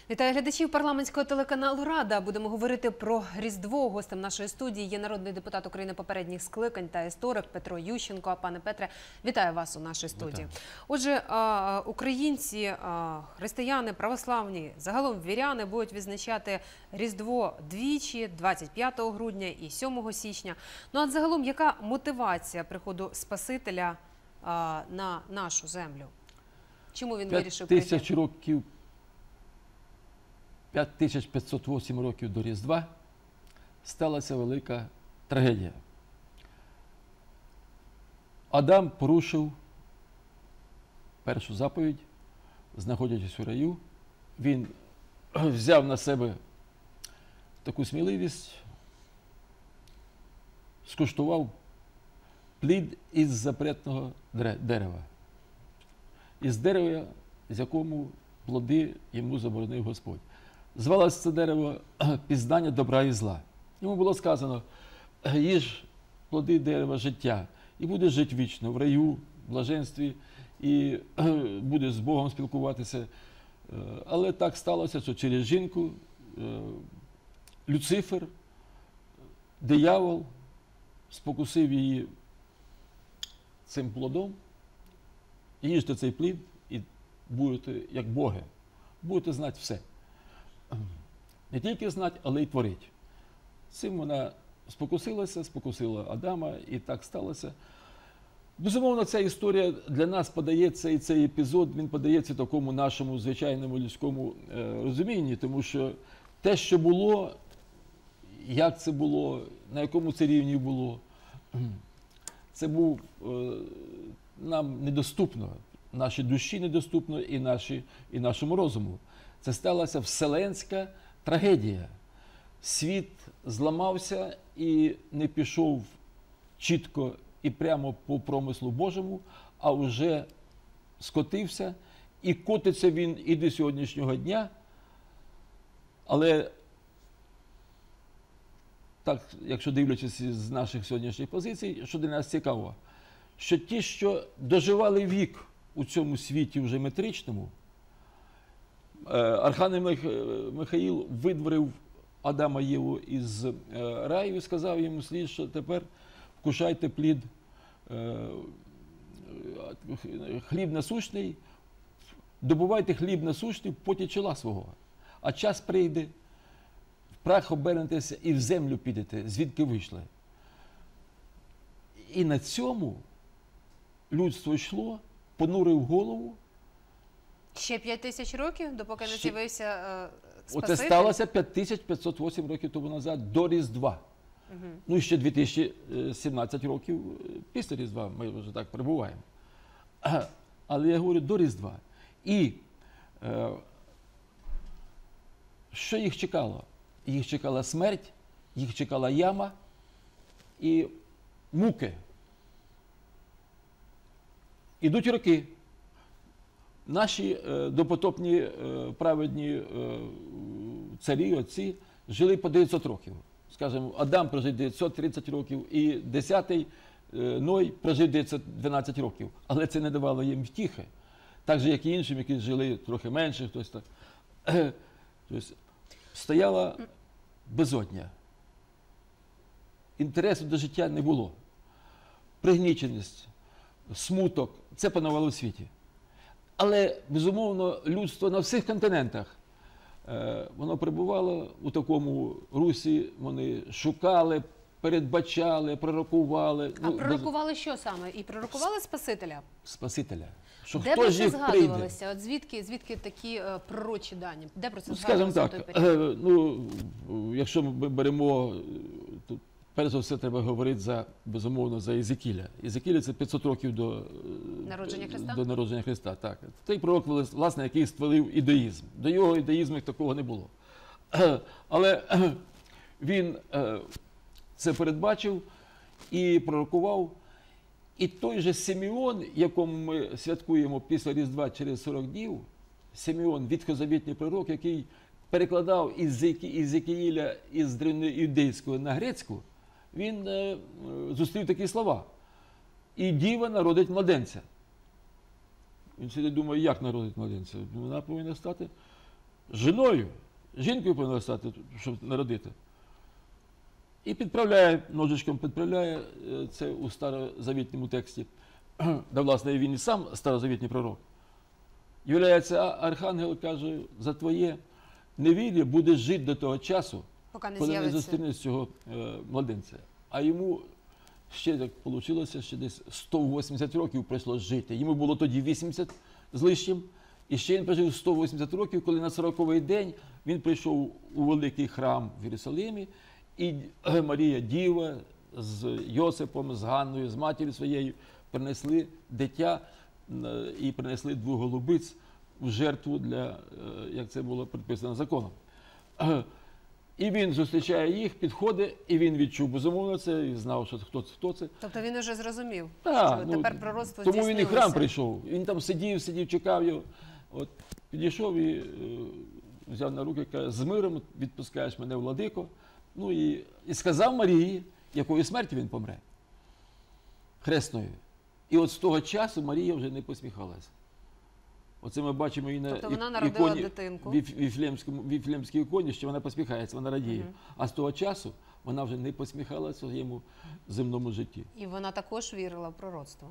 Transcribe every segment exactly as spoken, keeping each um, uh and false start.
Вітаю глядачів парламентського телеканалу «Рада». Будемо говорити про Різдво. Гостем нашої студії є народний депутат України попередніх скликань та історик Петро Ющенко. Пане Петре, вітаю вас у нашій студії. Вітаю. Отже, українці, християни, православні, загалом віряни будуть відзначати Різдво двічі, двадцять п'ятого грудня і сьомого січня. Ну а загалом, яка мотивація приходу Спасителя на нашу землю? Чому він вирішив прийти? Тисяч років п'ять тисяч п'ятсот вісім років до Різдва сталася велика трагедія. Адам порушив першу заповідь, знаходячись у раю. Він взяв на себе таку сміливість, скуштував плід із запретного дерева. Із дерева, з якому плоди йому заборонив Господь. Звалося це дерево пізнання добра і зла. Йому було сказано: їж плоди дерева життя, і будеш жити вічно в раю, в блаженстві, і будеш з Богом спілкуватися. Але так сталося, що через жінку Люцифер, диявол, спокусив її цим плодом. Їжте цей плід і будете як боги, будете знати все. Не тільки знати, але й творити. Цим вона спокусилася, спокусила Адама, і так сталося. Безумовно, ця історія для нас подається, і цей епізод, він подається такому нашому звичайному людському е, розумінні, тому що те, що було, як це було, на якому це рівні було, це був е, нам недоступно, нашій душі недоступно і, наші, і нашому розуму. Це сталася вселенська трагедія. Світ зламався і не пішов чітко і прямо по промислу Божому, а вже скотився, і котиться він і до сьогоднішнього дня. Але так, якщо дивлячись з наших сьогоднішніх позицій, що для нас цікаво, що ті, що доживали вік у цьому світі вже метричному, Архангел Михаїл видворив Адама і Єву із раю і сказав йому слід, що тепер вкушайте плід хліб насущний, добувайте хліб насущний в поті чола свого. А час прийде, в прах обернетеся і в землю підете, звідки вийшли. І на цьому людство йшло, понурив голову. Ще п'ять тисяч років, допоки не з'явився е, Спаситель? Оце сталося п'ять тисяч п'ятсот вісім років тому назад, до Різдва. Угу. Ну і ще дві тисячі сімнадцять років після Різдва ми вже так перебуваємо. Але я говорю до Різдва. І е, що їх чекало? Їх чекала смерть, їх чекала яма і муки. Ідуть роки. Наші е, допотопні е, праведні е, царі, отці, жили по дев'ятсот років. Скажімо, Адам прожив дев'ятсот тридцять років, і десятий е, Ной прожив дев'ятсот дванадцять років. Але це не давало їм втіхи. Так же, як і іншим, які жили трохи менше, хтось так. Тобто, стояла безодня. Інтересу до життя не було. Пригніченість, смуток – це панувало в світі. Але, безумовно, людство на всіх континентах, е, воно перебувало у такому русі, вони шукали, передбачали, пророкували. А ну, пророкували без... що саме? І пророкували Спасителя? Спасителя. Що де про це згадувалося? От звідки, звідки такі е, пророчі дані? Де про це ну, згадувалося в той період? Е, ну, якщо ми беремо, тут, перш за все, треба говорити, за, безумовно, за Єзекіля. Єзекіля – це п'ятсот років до народження Христа. До народження Христа, так. Той пророк, власне, який створив ідеїзм. До його ідеїзму такого не було. Але він це передбачив і пророкував. І той же Симеон, якому ми святкуємо після Різдва через сорок днів, Симеон, ветхозавітній пророк, який перекладав із Єзекіїля із древньоюдейського на грецьку, він е, зустрів такі слова: «І діва народить младенця». Він сидить думає, як народить младенця? Вона повинна стати жіною, жінкою повинна стати, щоб народити. І підправляє, ножичком підправляє е, це у старозавітньому тексті. Да, власне, він і сам старозавітній пророк. Являється архангел, каже, за твоє невір'я будеш жити до того часу, Поки не коли не з'явиться. зустрінеш цього е, младенця. А йому ще так вийшло, ще десь сто вісімдесят років прийшлось жити. Йому було тоді вісімдесят з лишнім. І ще він прожив сто вісімдесят років, коли на сороковий день він прийшов у великий храм в Єрусалимі, і е, Марія Діва з Йосипом, з Ганною, з матір'ю своєю принесли дитя е, і принесли двох голубиць в жертву для, е, як це було предписано законом. Е, І він зустрічає їх, підходить, і він відчув безумовно це, і знав, що хто це. Хто це. Тобто він уже зрозумів, Так, що ну, тепер пророцтво тому він і в здійснилося. храм прийшов. Він там сидів, сидів, чекав його. От підійшов і е, взяв на руки, каже, з миром відпускаєш мене, владико. Ну і, і сказав Марії, якою смерті він помре. Хресною. І от з того часу Марія вже не посміхалася. Оце ми бачимо і на Тобто вона і- народила іконі, дитинку. віф- віфлеємському- віфлеємській іконі, що вона посміхається, вона радіє. Мгм. А з того часу вона вже не посміхалася в своєму земному житті. І вона також вірила в пророцтво.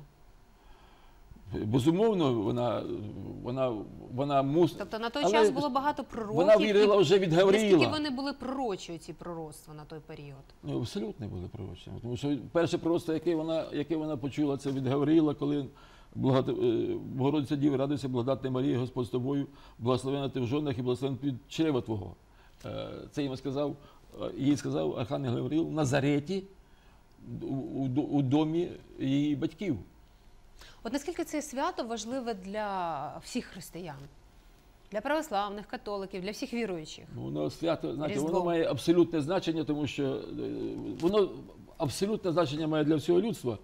Безумовно, вона, вона, вона мус... Тобто на той Але час було багато пророків. Вона вірила і вже від наскільки Гавриїла. вони були пророчі, ці пророцтва на той період? Ну, абсолютно були пророчими. Тому що перше пророцтво, яке вона, яке вона почула, це від Гавриїла, коли благод... е, Богородиця Діва, радуйся, благодатна Марія, Господь з тобою, благословена ти в жонах і благословен плід чрева твого. Е, Це йому сказав, е, їй сказав архангел Гавриїл в Назареті, у, у, у домі її батьків. От наскільки це свято важливе для всіх християн? Для православних, католиків, для всіх віруючих? Ну, воно свято, знаєте, Різдво. воно має абсолютне значення, тому що е, воно абсолютне значення має для всього людства.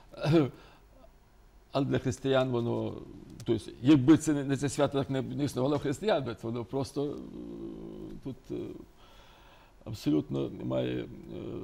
Але для християн воно, тобто, якби це не це свято так не, не існувало християн, то воно просто е, тут е, абсолютно має е,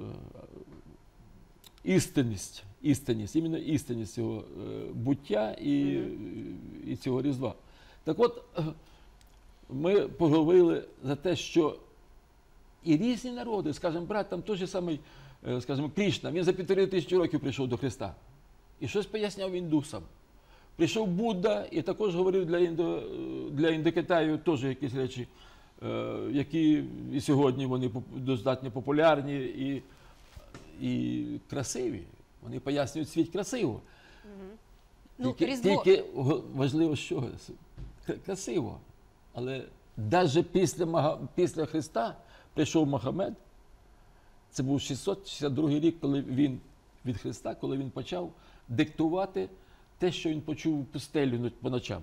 істинність, істинність, іменно істинність цього е, буття і, і цього Різдва. Так от, е, ми поговорили за те, що і різні народи, скажімо, брат, там той же самий, е, скажімо, Крішна, він за півтори тисячі років прийшов до Христа. І щось поясняв індусам. Прийшов Будда і також говорив для, Індо, для Індокитаю теж якісь речі, е, які і сьогодні вони поп- достатньо популярні і, і красиві. Вони пояснюють світ красиво. Ну, тільки, Різдво- тільки го- важливо, що Кра- красиво. Але навіть після, Мага- після Христа прийшов Мохамед. Це був шістсот шістдесят другий рік, коли він від Христа, коли він почав диктувати те, що він почув у пустелі но- по ночам.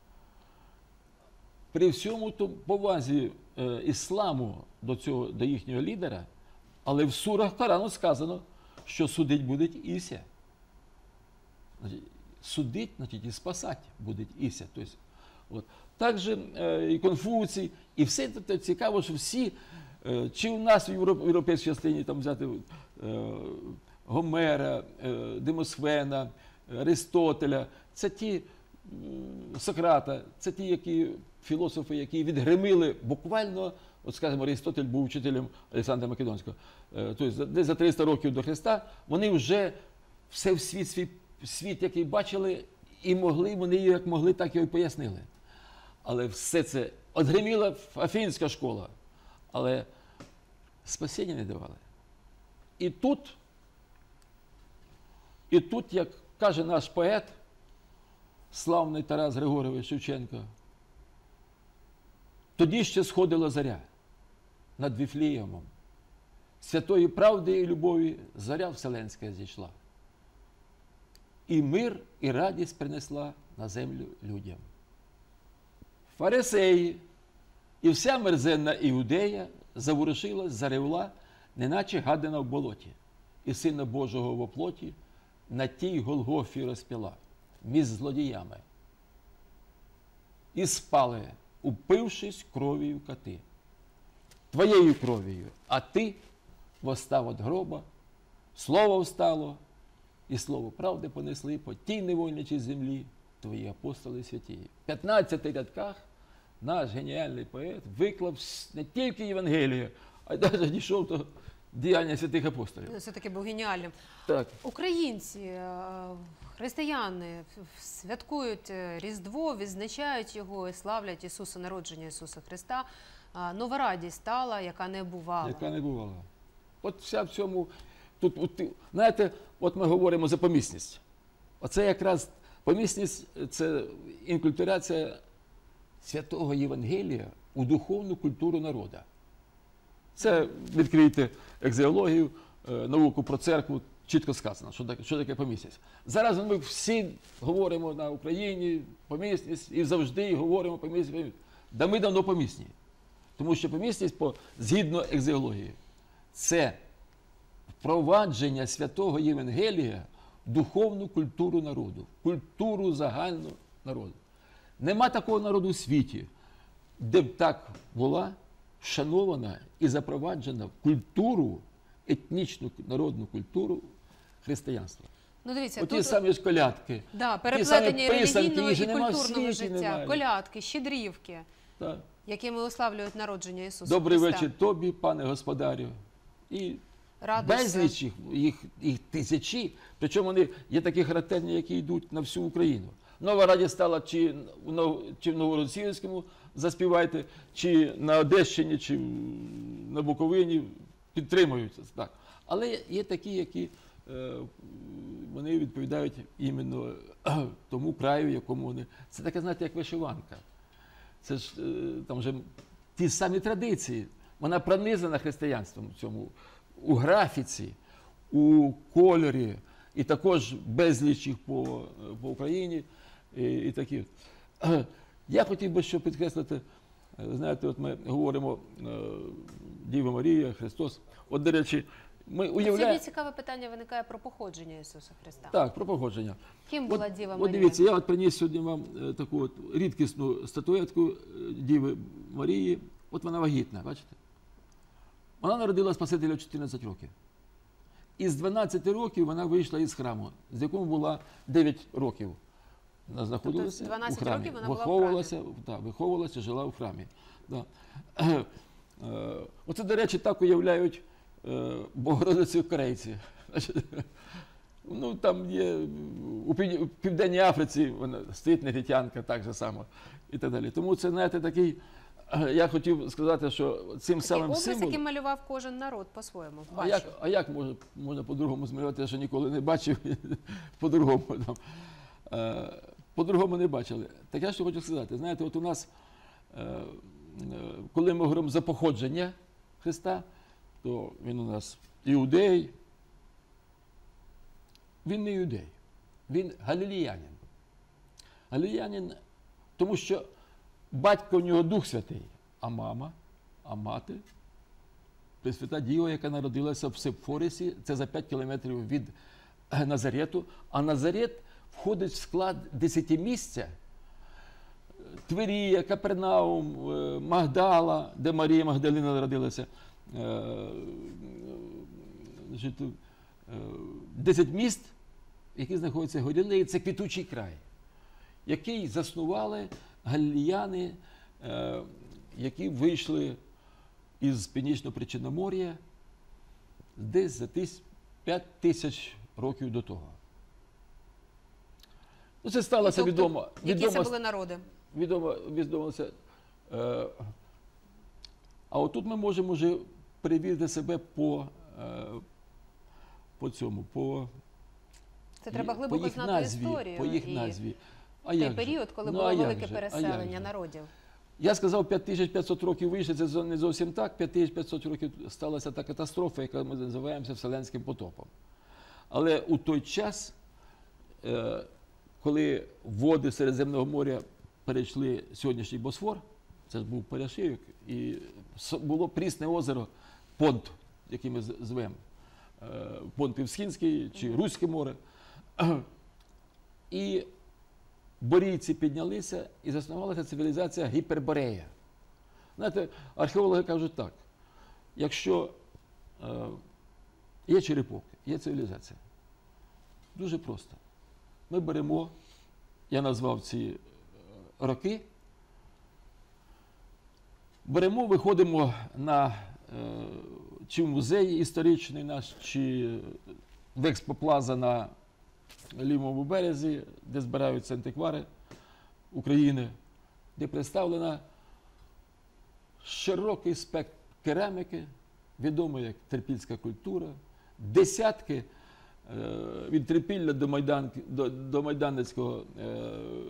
При всьому тому повазі е, ісламу до цього, до їхнього лідера, але в сурах Корану сказано, що судить буде Іся. Значить, судить, значить, і спасати буде Іся. Тобто, от. Також е, і Конфуцій, і все це цікаво, що всі, е, чи у нас в Європ- в європейській частині там взяти е, Гомера, е, Демосфена, Аристотеля, це ті м, Сократа, це ті, які філософи, які відгремили буквально, от скажімо, Аристотель був вчителем Олександра Македонського, е, тобто десь за триста років до Христа, вони вже все в світ, свій світ, який бачили, і могли, вони як могли, так його і пояснили. Але все це одгриміла Афінська школа, але спасіння не давали. І тут, і тут, як каже наш поет, славний Тарас Григорович Шевченко, тоді ще сходила заря над Віфлеємом. Святої правди і любові заря вселенська зійшла. І мир, і радість принесла на землю людям. Фарисеї і вся мерзенна Іудея заворушилась, заревла, неначе гадина в болоті, і Сина Божого в оплоті на тій Голгофі розп'яла між злодіями. І спали, упившись кров'ю коти. Твоєю кров'ю, а ти восстав від гроба, слово встало, і слово правди понесли по тій невольничій землі твої апостоли святі. В п'ятнадцяти рядках наш геніальний поет виклав не тільки Євангелію, а й навіть дійшов до діяння святих апостолів. Він все-таки був геніальним. Так. Українці, е, християни святкують е, Різдво, відзначають його і славлять Ісуса, народження Ісуса Христа. А нова радість стала, яка не бувала. Яка не бувала. От вся в цьому, тут, от, знаєте, от ми говоримо за помісність. Оце якраз помісність – це інкультурація святого Євангелія у духовну культуру народу. Це відкрийте екзеологію, науку про церкву, чітко сказано, що таке, що таке помісність. Зараз ми всі говоримо на Україні помісність і завжди говоримо помісність. Да ми давно помісні. Тому що помісність, по, згідно екзеології, це впровадження святого Євангелія в духовну культуру народу, культуру загальну народу. Нема такого народу у світі, де б так була вшанована і запроваджена в культуру, етнічну народну культуру християнства. Ну, дивіться, Оті тут самі ж колядки, да, ті переплетення самі писанки, релігійного їх і же нема в культурного світі, життя, немає. колядки, щедрівки, Так. якими уславлюють народження Ісуса Добрий Христа. вечір тобі, пане господарю. І Радуйся. безліч їх, їх, їх тисячі, причому вони є такі характерні, які йдуть на всю Україну. Нова радість стала чи, в Нов- чи в Новороссійському заспівайте, чи на Одещині, чи на Буковині підтримуються. Так. Але є такі, які е, вони відповідають іменно тому краю, якому вони. Це таке, знаєте, як вишиванка. Це ж е, там вже ті самі традиції. Вона пронизана християнством в цьому, у графіці, у кольорі, і також безліч їх по, по Україні. І, і такі. Я хотів би ще підкреслити, знаєте, от ми говоримо е, Діва Марія, Христос. От, до речі, ми уявляємо... Сьогодні цікаве питання виникає про походження Ісуса Христа. Так, про походження. Ким От, була Діва от Марія? дивіться, я от приніс сьогодні вам е, таку от рідкісну статуетку е, Діви Марії. От вона вагітна, бачите? Вона народила Спасителя в чотирнадцять років. Із дванадцяти років вона вийшла із храму, з якому була дев'ять років. Вона знаходилася Тобто дванадцять у храмі. років вона була в виховувалася, так, виховувалася, жила у храмі. Да. Е, Оце, до речі, так уявляють е, Богородицю корейці. Ну, там є у Пів- у Південній Африці вона стоїть негритянка так же само і так далі. Тому це, знаєте, такий, е, я хотів сказати, що цим Такий самим образ, символом... який малював кожен народ по-своєму. А Бачу. як, а як може, можна по-другому змалювати, я ще ніколи не бачив, по-другому там. Е, По-другому не бачили. Так я що хочу сказати, знаєте, от у нас, е, е, коли ми говоримо за походження Христа, то він у нас іудей. Він не іудей, він галіліянин. Галіліянин, тому що батько в нього Дух Святий, а мама, а мати Пресвята Діва, яка народилася в Сепфорисі, це за п'ять кілометрів від Назарету, а Назарет входить в склад десятимісця Твірія, Капернаум, е, Магдала, де Марія Магдалина народилася. Е, значить, е, Десять міст, які знаходяться в Галілеї, це квітучий край, який заснували галілеяни, е, які вийшли із Північно-Причорномор'я десь за п'ять тисяч років до того. Ну, це сталося Тобто, відомо. Які відомо, це були народи? відомо, відомо це. Е, а отут ми можемо вже перевірити себе по, е, по цьому, по, Це треба по глибоко їх знати назві, історію. по їх і назві. А той як же? період, коли Ну, було а як велике же? А як переселення же? народів. Я сказав, п'ять тисяч п'ятсот років вийшли, це не зовсім так. п'ять тисяч п'ятсот років сталася та катастрофа, яка ми називаємося Вселенським потопом. Але у той час, е, коли води Середземного моря перейшли сьогоднішній Босфор, це ж був перешийок, і с- було прісне озеро Понт, який ми з- звемо, е, Понт Півсхідський чи Руське море. І борійці піднялися і заснувалася цивілізація Гіперборея. Знаєте, археологи кажуть так, якщо е, є черепок, є цивілізація, дуже просто. Ми беремо, я назвав ці е, роки, Беремо, виходимо на е, чи в музей історичний наш, чи в експоплаза на лівому березі, де збираються антиквари України, де представлена широкий спектр кераміки, відомий як терпільська культура, десятки е, від Трипілля до, Майдан, до, до Майданницького, е,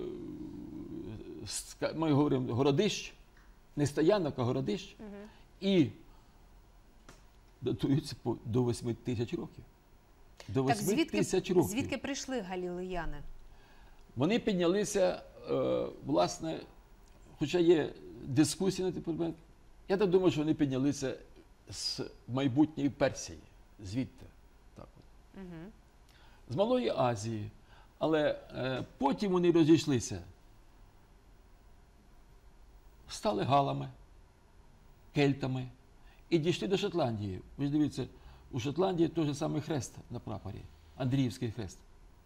ми говоримо, городищ, не стоянок, а городищ, угу. І датуються по, до восьми тисяч років. До восьми тисяч років. Звідки прийшли галілеяни? Вони піднялися, е, власне, хоча є дискусії на цей предмет, я так думаю, що вони піднялися з майбутньої Персії, звідти. Так от. Угу. З Малої Азії. Але е, потім вони розійшлися. Стали галами, кельтами і дійшли до Шотландії. Ви ж дивіться, у Шотландії той же самий хрест на прапорі, Андріївський хрест.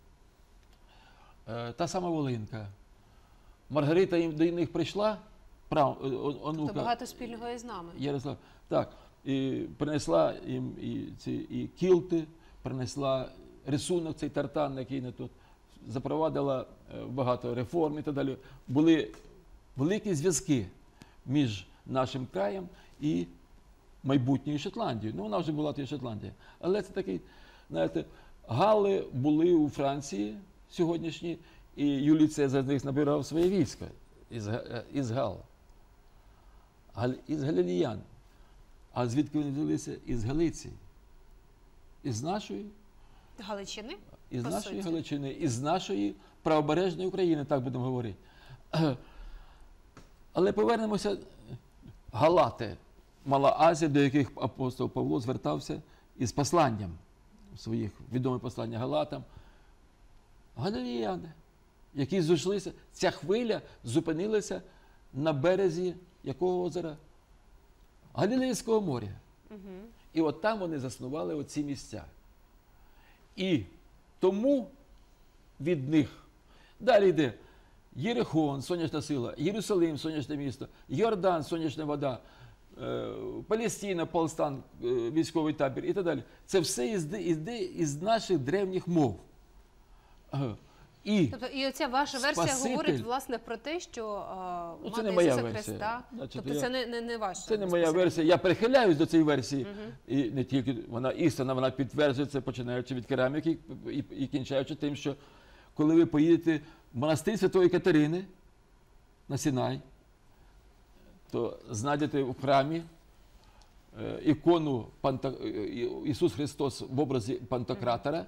Е, та сама Волинка. Маргарита їм, до них прийшла, прав, онука, то багато спільного із нами. Ярослав, так, і принесла їм і, ці, і кілти, принесла рисунок, цей тартан, який не тут, запровадила багато реформ і так далі. Були великі зв'язки між нашим краєм і майбутньою Шотландією. Ну, вона вже була тією Шотландія. Але це такий, знаєте, гали були у Франції сьогоднішні, і Юлій Цезар з них набирав своє військо із, із Гал. Із галілеян. А звідки вони взялися? Із Галиції. Із нашої Галичини? Із нашої Галичини, із нашої правобережної України, так будемо говорити. Але повернемося, галати, Мала Азія, до яких апостол Павло звертався із посланням, своїх відомих послання галатам. Галілеяни, які зійшлися, ця хвиля зупинилася на березі якого озера? Галілейського моря. Угу. І от там вони заснували оці місця. І тому від них далі йде Єрихон, сонячна сила, Єрусалим, сонячне місто, Йордан, сонячна вода, е, Палестина, Полстан, е, військовий табір і так далі. Це все йде із наших древніх мов. Е, І тобто, і оця ваша версія Спаситель, говорить, власне, про те, що а, ну, мати не моя Ісуса версія. Христа, Значить, тобто я, це не, не, не ваша. Це не моя версія. Я прихиляюсь до цієї версії. Угу. І не тільки вона істина, вона підтверджується, починаючи від кераміки і, і кінчаючи тим, що коли ви поїдете в монастир Святої Катерини на Сінай, то знайдете в храмі е, ікону Панта, Ісус Христос в образі Пантократора,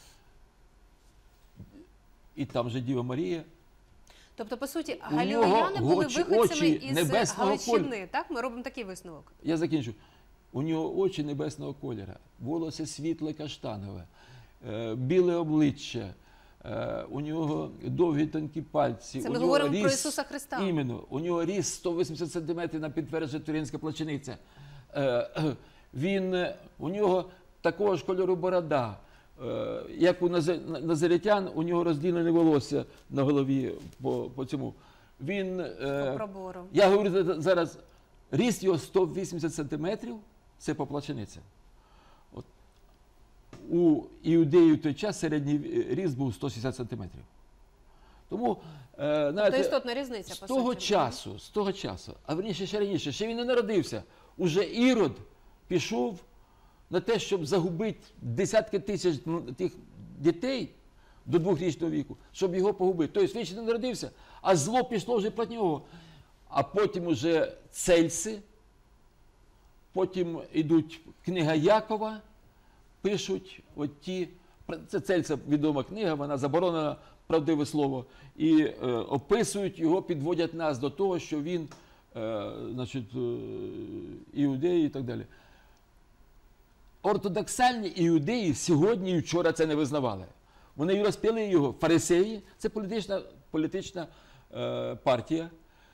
і там же Діва Марія. Тобто, по суті, галілеяни були очі, виходцями очі із Галичини, кольору. так? Ми робимо такий висновок. Я закінчу. У нього очі небесного кольору, волосся світле каштанове, е, біле обличчя, е, у нього довгі тонкі пальці. Це у ми нього говоримо ріс, про Ісуса Христа. Іменно. У нього ріс сто вісімдесят сантиметрів, на підтверджує Туринська плащаниця. Е, е, він, у нього такого ж кольору борода. Як у назаритян, у нього розділене волосся на голові по, по цьому. Він, по пробору. Я говорю зараз, ріст його сто вісімдесят сантиметрів, це по плащаниці. От. У іудеї в той час середній ріст був сто шістдесят сантиметрів. Тому, знаєте, тобто істотна різниця, з по того суті. часу, з того часу, а верніше ще раніше, ще він не народився, уже Ірод пішов на те, щоб загубити десятки тисяч тих дітей до двохрічного віку, щоб його погубити. Тобто він ще не народився, а зло пішло вже проти нього. А потім уже цельси, потім йдуть книга Якова, пишуть от ті, це Цельса відома книга, вона заборонена, правдиве слово, і е, описують його, підводять нас до того, що він, е, значить, е, іудеї і так далі. Ортодоксальні іудеї сьогодні і вчора це не визнавали. Вони розп'яли його, фарисеї, це політична, політична е, партія.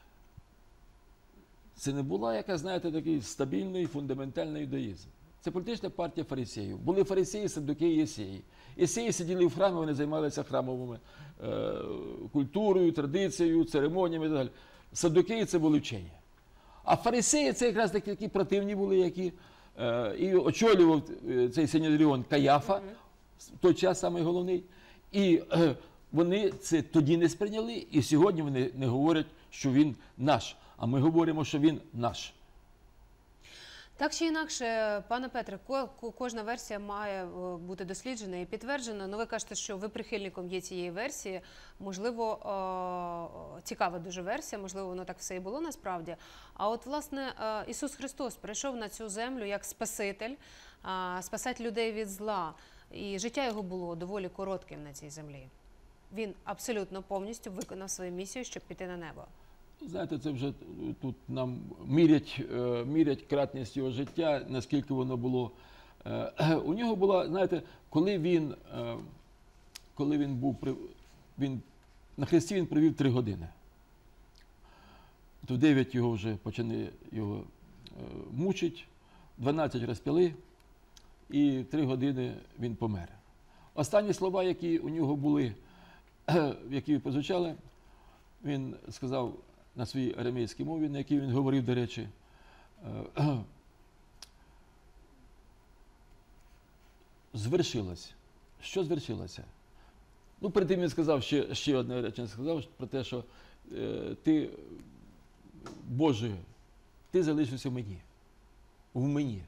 Це не була якась, знаєте, такий стабільний, фундаментальний юдаїзм. Це політична партія фарисеїв. Були фарисеї, саддукеї, єсеї. Єсеї сиділи в храмі, вони займалися храмовими е, культурою, традицією, церемоніями і так далі. Саддукеї – це були вчені. А фарисеї це якраз такі, такі противні були, які е, і очолював е, цей Синедріон Каяфа, в той час самий головний. І е, вони це тоді не сприйняли, і сьогодні вони не говорять, що він наш. А ми говоримо, що він наш. Так чи інакше, пане Петре, ко- ко- кожна версія має е, бути досліджена і підтверджена. Ну, ви кажете, що ви прихильником є цієї версії. Можливо, е, цікава дуже версія, можливо, воно так все і було насправді. А от, власне, е, Ісус Христос прийшов на цю землю як Спаситель, е, спасати людей від зла. І життя його було доволі коротким на цій землі. Він абсолютно повністю виконав свою місію, щоб піти на небо. Знаєте, це вже тут нам мірять, е, мірять кратність його життя, наскільки воно було. Е, у нього була, знаєте, коли він, е, коли він був при- він, на хресті він провів три години. То в дев'ять його вже почали його е, мучить, дванадцять розп'яли, і три години він помер. Останні слова, які у нього були, які прозвучали, він сказав на своїй арамейській мові, на якій він говорив, до речі, е, звершилось. Що звершилося? Ну, перед тим він сказав ще, ще одне речення, сказав про те, що е, ти, Боже, ти залишився в мені, в мені.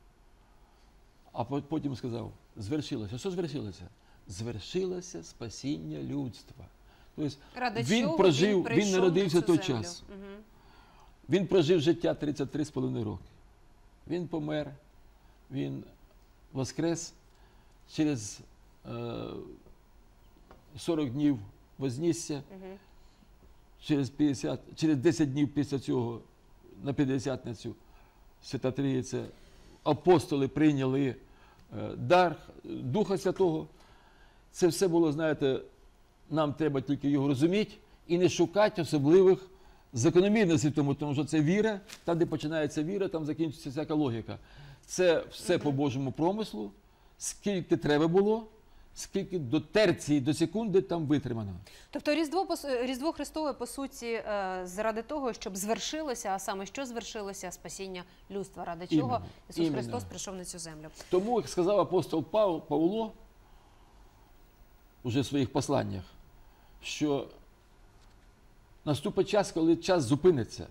А по- потім сказав, звершилося. Що звершилося? Звершилося спасіння людства. Тобто Ради він чого прожив, він, прийшов народився на в цю той землю? час. Мгм. Він прожив життя тридцять три з половиною роки. Він помер, він воскрес, через е, сорок днів вознісся, Мгм. через, п'ятдесят, через десять днів після цього на п'ятдесятницю Свята Трійця апостоли прийняли е, дар Духа Святого. Це все було, знаєте, нам треба тільки його розуміти і не шукати особливих закономірностей в тому, тому що це віра, там, де починається віра, там закінчується всяка логіка. Це все по Божому промислу, скільки треба було, скільки до терції, до секунди там витримано. Тобто Різдво, по су- Різдво Христове, по суті, е, заради того, щоб звершилося, а саме що звершилося? Спасіння людства, ради чого Іменно, Ісус іменно. Христос прийшов на цю землю. Тому, як сказав апостол Пав- Павло уже в своїх посланнях, що наступить час, коли час зупиниться,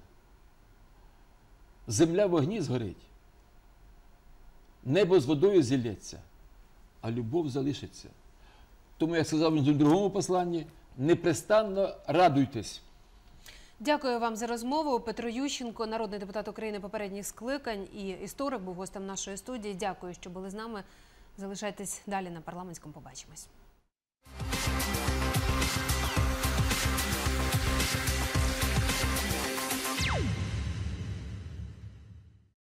земля в огні згорить, небо з водою зілється, а любов залишиться. Тому, як сказав він в другому посланні, непрестанно радуйтесь. Дякую вам за розмову. Петро Ющенко, народний депутат України попередніх скликань і історик, був гостем нашої студії. Дякую, що були з нами. Залишайтесь далі на парламентському. Побачимось.